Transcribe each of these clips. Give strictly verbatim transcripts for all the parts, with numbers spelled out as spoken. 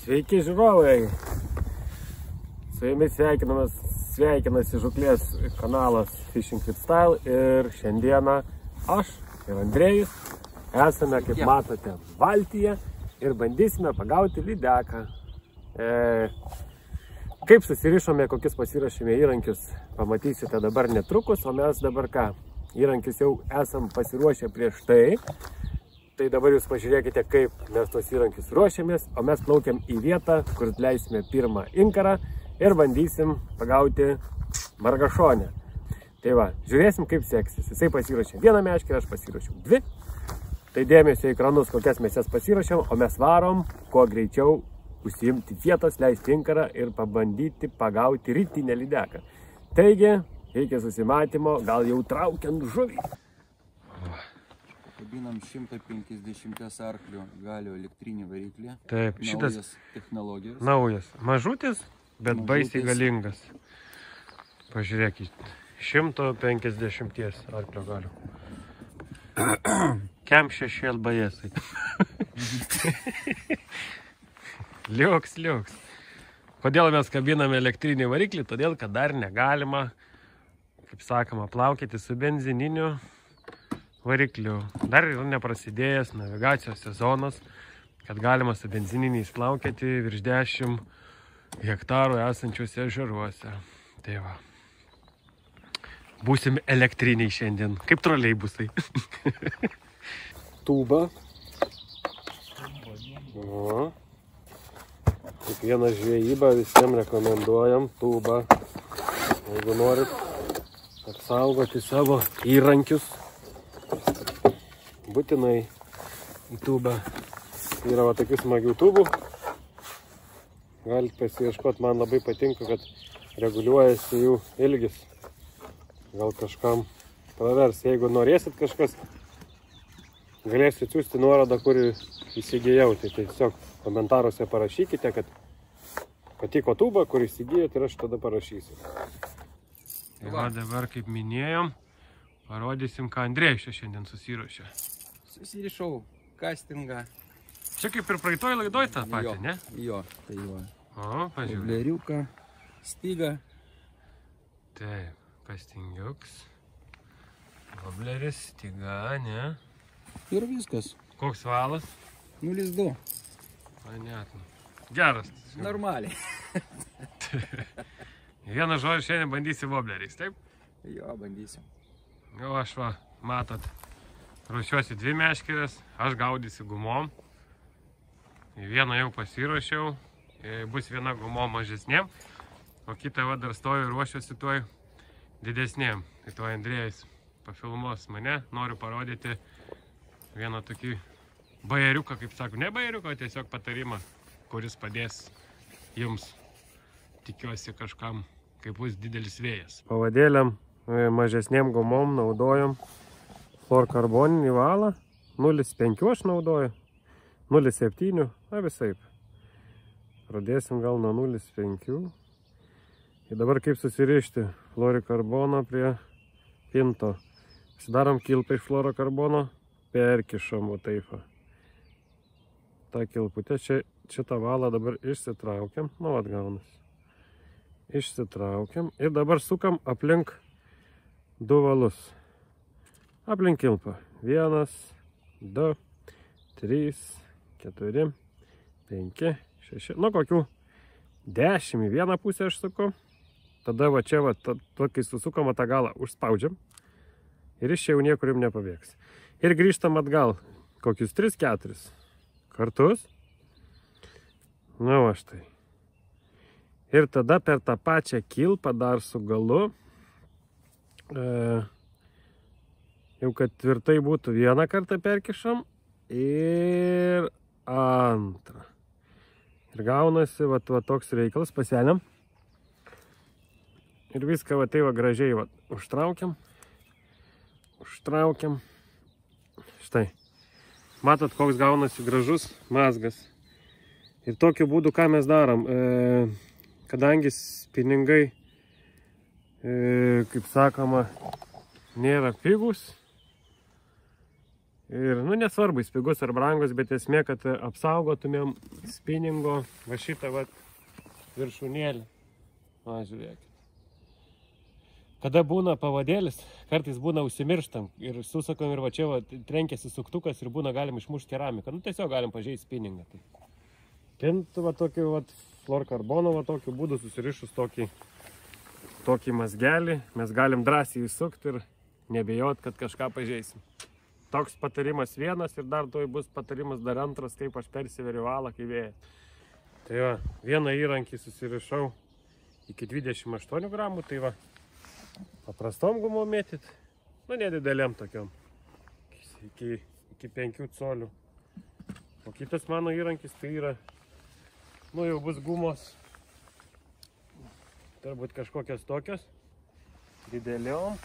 Sveiki žiūrovai, su jumis sveikinamės, sveikinasi žuklės kanalas Fishing with Style ir šiandieną aš ir Andrėjus esame, kaip matote, valtyje ir bandysime pagauti lydeką. E, kaip susirišome, kokius pasirašėme įrankius, pamatysite dabar netrukus, o mes dabar ką, įrankius jau esam pasiruošę prieš tai. Tai dabar jūs pažiūrėkite, kaip mes tos įrankius ruošiamės, o mes plaukiam į vietą, kur leisime pirmą inkarą ir bandysim pagauti margašonę. Tai va, žiūrėsim, kaip seksis. Jisai pasiruošė vieną meškerę, aš pasiruošiau dvi. Tai dėmesio į kranus, kokias mes jas pasiruošiam, o mes varom kuo greičiau užsiimti vietos, leisti inkarą ir pabandyti pagauti rytinę lydeką. Taigi, reikia susimatymo, gal jau traukiant žuvį. Kabinam šimto penkiasdešimties arklių galių elektrinį variklį. Taip, šitas naujas technologijos. Naujas. Mažutis, bet Mažutis. Baisiai galingas. Pažiūrėkit, šimto penkiasdešimties arklio galių. Kem šešiel bajesai. Liuks, liuks. Kodėl mes kabiname elektrinį variklį? Todėl, kad dar negalima, kaip sakoma, plaukėti su benzininiu varikliu. Dar yra neprasidėjęs navigacijos sezonas, kad galima su benzininiais plaukėti virš dešimt hektarų esančiuose ežeruose. Tai va. Būsim elektriniai šiandien, kaip troleibusai. Tūba. O. Kiekvieną žvejybą visiems rekomenduojam tūbą. Jeigu norit apsaugoti savo įrankius, būtinai į tūbą. Yra va tokių smagių tūbų. Galite pasiieškoti, man labai patinka, kad reguliuojasi jų ilgis. Gal kažkam pravers. Jeigu norėsit kažkas, galėsiu atsiųsti nuorodą, kur įsigijau. Tai tiesiog komentaruose parašykite, kad patiko tūba, kur įsigijot, ir aš tada parašysiu. Tai va, dabar, kaip minėjom, parodysim, ką Andrėjus šiandien susiruošė. Susirišau castingą. Čia kaip ir praeitoj laidoj tą patį, ne? Jo, tai jo. O, pažiūrėjau. Vobleriuką, stygą. Taip, castingiuks. Vobleris, styga, ne? Ir viskas. Koks valas? nulis du. Panetnu. Geras. Normaliai. Vieną žodį šiandien bandysi vobleriais, taip? Jo, bandysim. Jau aš va, matot, ruošiuosi dvi meškerės, aš gaudysiu gumom. Į vieną jau pasiruošiau, bus viena gumom mažesnėm, o kitą va dar stoju ir ruošiuosi tuoj didesnėm. Tai tuoj Andrėjus pafilmuos mane, noriu parodyti vieną tokį bajeriuką, kaip sako, ne bajeriuką, tiesiog patarimą, kuris padės jums, tikiuosi kažkam, kai bus didelis vėjas. Pavadėliam mažesnėm gumom naudojam fluorkarboninį valą, nulis penki aš naudoju, nulis septyni, na visaip. Pradėsim gal nuo nulis penki. Ir dabar kaip susirišti fluorokarboną prie pinto. Pasidarom kilpą iš fluorokarbono, perkišam va taip. Ta kilputė, čia, šitą valą dabar išsitraukiam, nu atgaunas. Išsitraukiam ir dabar sukam aplink du valus. Aplink kilpą. Vienas, du, trys, keturi, penki, šeši. Nu, kokių dešimt į vieną pusę aš suku. Tada va čia, va, to, kai susukama tą galą, užspaudžiam. Ir iš čia jau niekur jums nepabėgs. Ir grįžtam atgal. Kokius tris keturis kartus. Na, va štai. Ir tada per tą pačią kilpą dar su galu. E, jau kad tvirtai būtų, vieną kartą perkišam ir antrą. Ir gaunasi va, va toks reikalas, paseliam. Ir viską va tai va gražiai va užtraukiam. Užtraukiam. Štai. Matot, koks gaunasi gražus mazgas. Ir tokiu būdu ką mes darom. E, kadangi spiningai, e, kaip sakoma, nėra pigus, Ir, nu, nesvarbu, jis pigus ar brangus, bet esmė, kad apsaugotumėm spinningo va šitą va viršūnėlį. Va, žiūrėkit. Kada būna pavadėlis, kartais būna užsimirštam ir susakom ir va čia va, trenkėsi suktukas ir būna galim išmušti keramiką. Nu, tiesiog galim pažeisti spinningą. Tai. Pint va tokiu va fluorkarbono va tokiu būdu susirišus tokį, tokį mazgelį. Mes galim drąsiai įsukti ir nebijot, kad kažką pažeisim. Toks patarimas vienas ir dar toj bus patarimas dar antras, kaip aš persiveriu valą, kai vėja. Tai va, vieną įrankį susirišau iki dvidešimt aštuonių gramų, tai va. Paprastom gumom mėtyt, nu nedidelėm tokiom, iki, iki penkių colių. O kitas mano įrankis tai yra, nu jau bus gumos, turbūt kažkokios tokios, dideliom.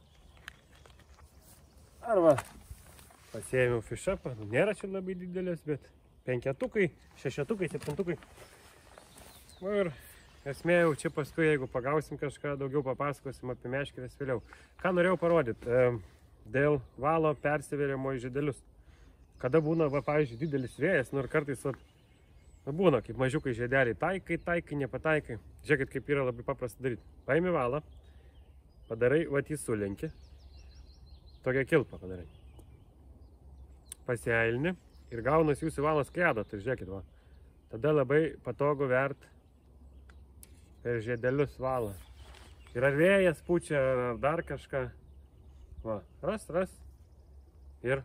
Arba pasiėmiau fišapą, nu, nėra čia labai didelės, bet penketukai, šešetukai, septintukai. Nu ir esmė jau čia paskui, jeigu pagausim kažką, daugiau papasakosim apie meškeres vėliau. Ką norėjau parodyti? Dėl valo persivėrimo į žiedelius. Kada būna, va, pavyzdžiui, didelis vėjas, nu ir kartais va, būna, kaip mažiukai žiedeliai, taikai, taikai, nepataikai. Žiūrėkit, kaip yra labai paprasta daryti. Paimi valą, padarai, va, jį sulenki, tokią kilpą padarai. Pasiailini ir gaunas jūsų valas kredo, tai žiūrėkit, va. Tada labai patogu vert per žiedelius valą. Ir ar vėjas pučia, ar dar kažką. Va, ras, ras. Ir,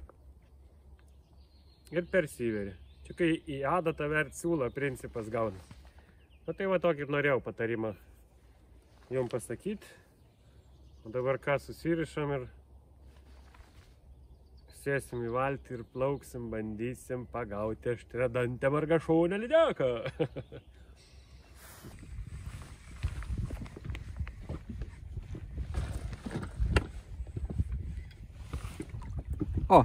ir persiveri. Čia kai į adatą vert siūlo principas gaunas. Na tai va tokį norėjau patarimą jums pasakyti. O dabar ką susirišam ir sėsim į valtį ir plauksim, bandysim pagauti aštradantę margašonę lydeką. O!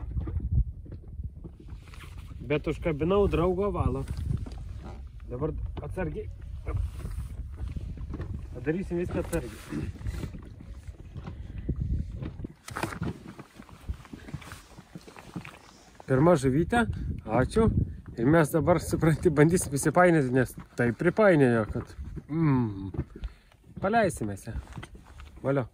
Bet užkabinau draugo valą. Dabar atsargiai. Padarysim viską atsargiai. Pirma žuvytė. Ačiū. Ir mes dabar, supranti, bandysim įsipainėti, nes tai pripainėjo, kad mm, paleisimės ją. Valio.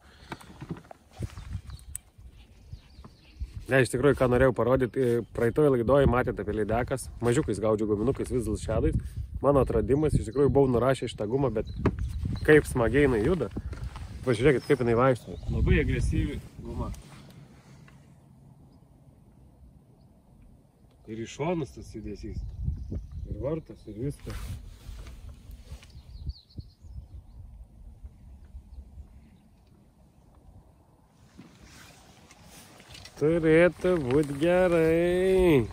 Ne, iš tikrųjų, ką norėjau parodyti, praeitoje laidoje matėte apie lydekas, mažiukais gaudžiu guminukais, Vizl Shadais. Mano atradimas, iš tikrųjų, buvau nurašęs šitą gumą, bet kaip smagiai jinai juda. Pažiūrėkit, kaip jinai vaikšto. Labai agresyvi guma. Ir iš šonus tas judesys. Ir vartas, ir viskas. Turėtų būti gerai.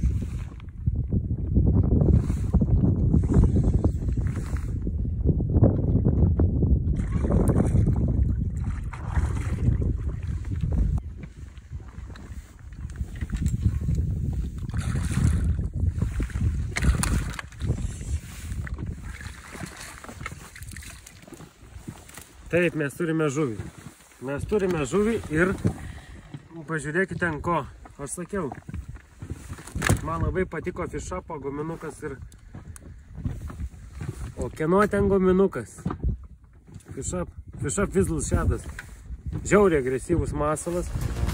Taip, mes turime žuvį. Mes turime žuvį ir pažiūrėkite ant ko. Aš sakiau, man labai patiko fišapo guminukas ir... O kieno ten guminukas? Fišap, fišap Vizl Shadas. Žiauriai agresyvus masalas.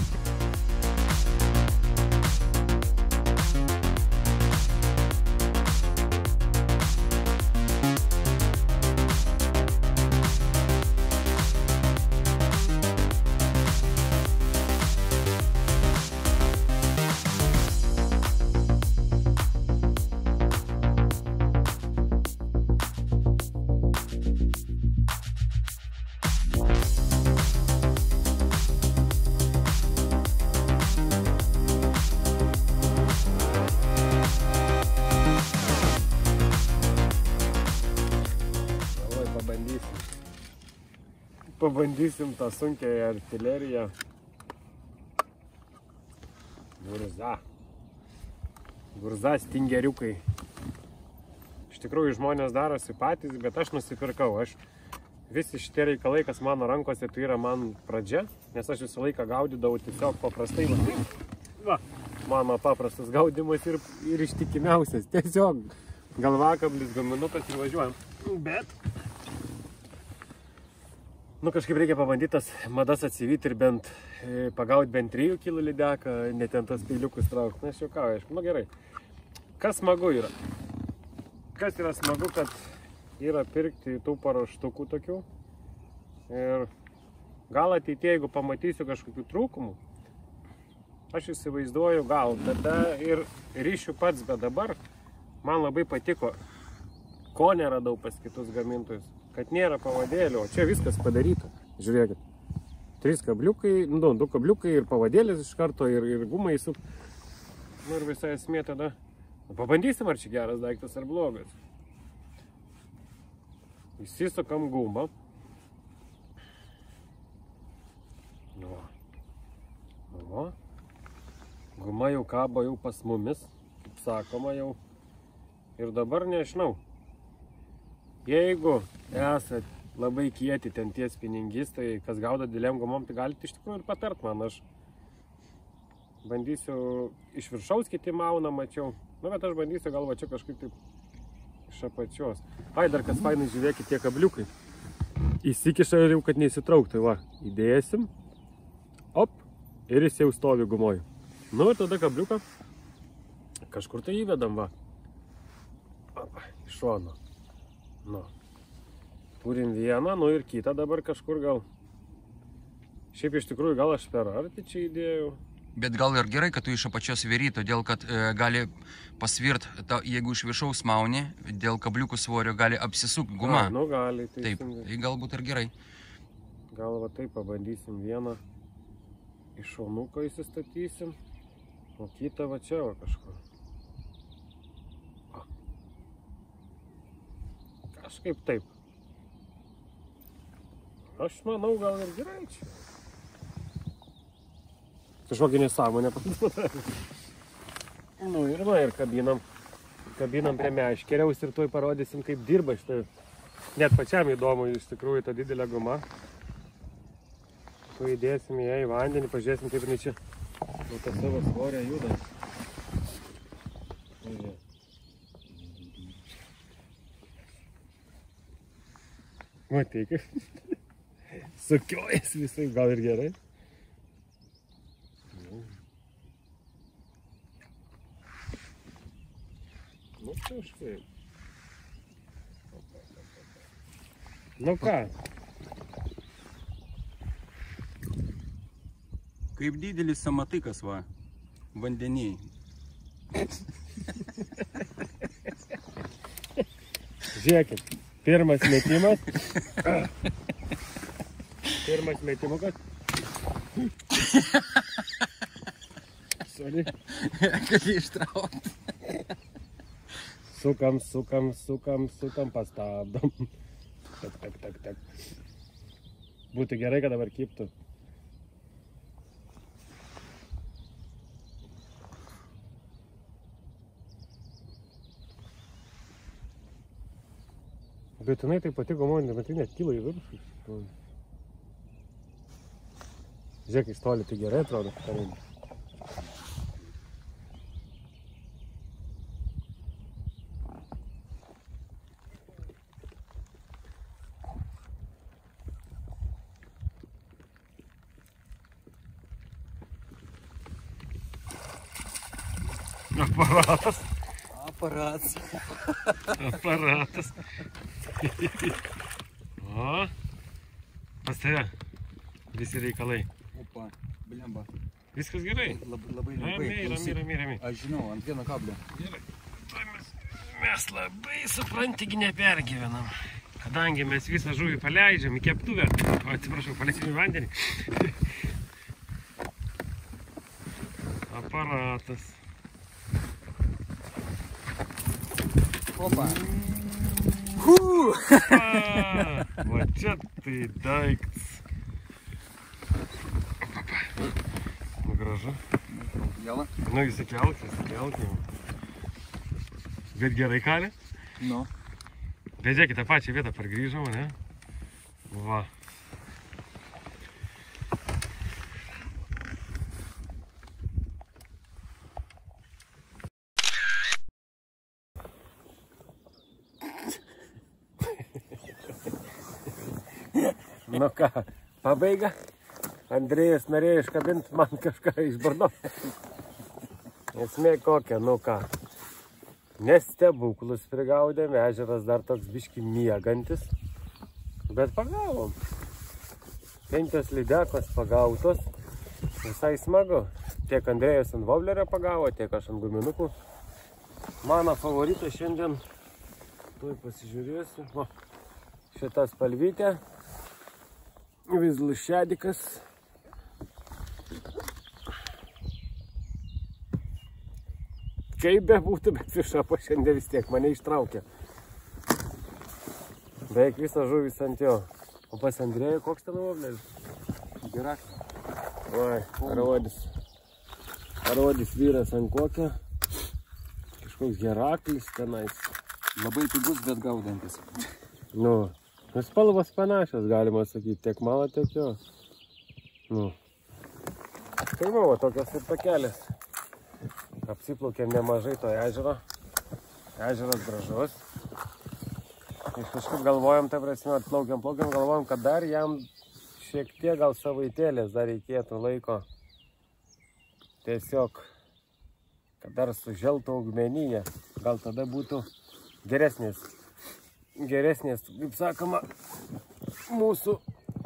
Pabandysim tą sunkiąją artileriją. Gurza. Gurza stingeriukai. Iš tikrųjų žmonės darosi patys, bet aš nusipirkau. Aš visi šitie reikalai, kas mano rankose, tai yra man pradžia, nes aš visą laiką gaudydavau tiesiog paprastai. Va. Va. mano paprastas gaudimas ir, ir ištikimiausias. Tiesiog galvakablis, gaminukas ir važiuojam. Bet, nu kažkaip reikia pabandyti tas madas atsivyti ir bent e, pagauti bent trijų kilų lydeką, net ten tas peiliukus traukti. Na, aš juokauju, aišku, nu gerai. Kas smagu yra? Kas yra smagu, kad yra pirkti tų paruoštukų tokių. Ir gal ateityje, jeigu pamatysiu kažkokių trūkumų, aš įsivaizduoju gal, tada ir ryšiu pats, bet dabar man labai patiko, ko neradau pas kitus gamintojus, kad nėra pavadėlių, o čia viskas padaryta. Žiūrėkit, trys kabliukai, nu, du kabliukai ir pavadėlis iš karto ir, ir gumai su... Nu ir visai esmė tada. Pabandysim, ar čia geras daiktas ar blogas. Įsisukam gumą. Nu. Nu. Guma jau kabo jau pas mumis, kaip sakoma jau. Ir dabar nežinau. Jeigu esat labai kieti ten ties spiningistai, kas gaudo dideliam gumom, tai galite iš tikrųjų ir patart man. Aš bandysiu iš viršaus kiti mauna, mačiau. Nu, bet aš bandysiu gal va čia kažkaip taip iš apačios. Ai, dar kas fainai, žiūrėkit tie kabliukai. Įsikiša ir jau, kad neįsitrauktų. Va, įdėsim. Op. Ir jis jau stovi gumoj. Nu, ir tada kabliuką kažkur tai įvedam, va. Opa, iš šono. Nu. Turim vieną, nu ir kitą dabar kažkur gal. Šiaip iš tikrųjų gal aš per arti čia įdėjau. Bet gal ir gerai, kad tu iš apačios veri, todėl kad e, gali pasvirt, ta, jeigu iš viršaus mauni, dėl kabliukų svorio gali apsisukti guma. A, nu gali, taip, tai galbūt ir gerai. Gal va taip pabandysim vieną iš šonuko įsistatysim, o kitą va čia va kažkur. A. Kažkaip taip. Aš manau, gal ir gerai čia. Kažkokį nesąmonę padarė. Nu ir va, ir kabinam, kabinam prie meškeriaus ir tuoj parodysim, kaip dirba šitą. Net pačiam įdomu iš tikrųjų ta didelė guma. Tu įdėsim ją į vandenį, pažiūrėsim, kaip jinai čia nuo tą savo svorę juda. Matai, kaip sukiojas visai, gal ir gerai. Nu kažkaip. Nu ką? Kaip didelis samatikas, va, vandeniai. Žiūrėkit, pirmas metimas. Pirmas metimukas. Sorry. Gali ištraukti. Sukam, sukam, sukam, sukam, pastabdom. Tak, tak, tak, tak. Būtų gerai, kad dabar kiptų. Bet jinai tai pati gomonė, bet tai net kyla į viršų. Žiūrėk, iš toli tai gerai atrodo. Aparatas. Aparatas. Aparatas. O, pas tave visi reikalai. Opa, blemba. Viskas gerai? Labai, labai lengvai. Ramiai, ramiai, ramiai, ramiai. Aš žinau, ant vieno kablio. Gerai. Mes, mes labai suprantigi nepergyvenam. Kadangi mes visą žuvį paleidžiam į keptuvę, o atsiprašau, paleidžiam į vandenį. Aparatas. Opa. A, va čia tai daiktas. Nu gražu. Gela? Nu įsikelk, įsikelk. Bet gerai kalė? Nu. Bet žiūrėkit, tą pačią vietą pargrįžom, ne? Va. Nu ką, pabaiga. Andrėjus norėjo iškabinti man kažką iš burno. Esmė kokia, nu ką. Nestebuklus prigaudėm, ežeras dar toks biški miegantis. Bet pagavom. Penkios lydekos pagautos. Visai smagu. Tiek Andrėjus ant voblerio pagavo, tiek aš ant guminukų. Mano favoritas šiandien, tuoj pasižiūrėsiu, o, šita spalvytė, vizlus šedikas. Kaip be būtų, bet fišapo šiandien vis tiek mane ištraukė. Beveik visą žuvis ant jo. O pas Andrėjų koks ten vobleris? Geraklis. Oi, parodys. Parodys vyras ant kokio. Kažkoks geraklis tenais. Labai pigus, bet gaudantis. Nu, spalvos panašios, galima sakyti, tiek mano, tiek jo. Nu. Tai buvo tokios ir takelės. Apsiplaukėm nemažai to ežero. Ežeras gražus. Ir kažkaip galvojom, tai prasme, atplaukiam, plaukiam, galvojom, kad dar jam šiek tiek gal savaitėlės dar reikėtų laiko. Tiesiog, kad dar suželtų augmenyje. Gal tada būtų geresnės, geresnės, kaip sakoma, mūsų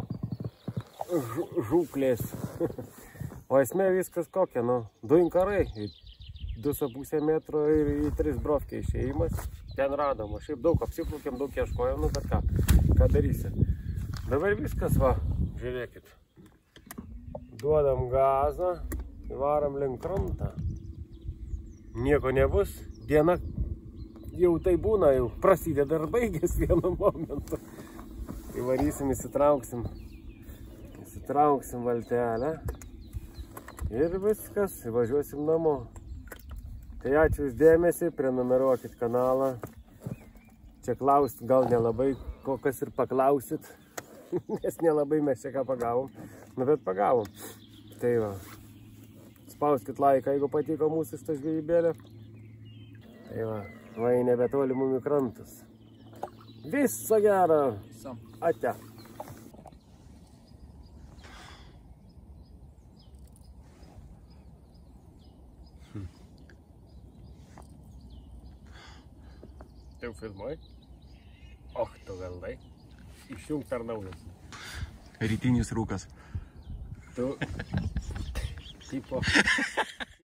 žūklės. O esmė viskas kokia, nu, du inkarai, du su pusė metro ir į tris brovkė išėjimas. Ten radom, o šiaip daug apsiplaukėm, daug ieškojom, nu bet ką, ką darysi. Dabar viskas, va, žiūrėkit. Duodam gazą, varam link krantą. Nieko nebus, diena jau tai būna, jau prasideda ir baigės vienu momentu. Tai varysim, įsitrauksim, įsitrauksim valtelę ir viskas, važiuosim namo. Tai ačiū už dėmesį, prenumeruokit kanalą. Čia klausit, gal nelabai kokias ir paklausit, nes nelabai mes čia ką pagavom, nu bet pagavom. Tai va, spauskit laiką, jeigu patiko mūsų šitą žvejybėlę. Tai va, va į nebetoli mum į krantus. Viso gero! Ate! Jau filmuoji? Och, tu vėlai. Išjung per naujas. Rytinis rūkas. Tu... tipo...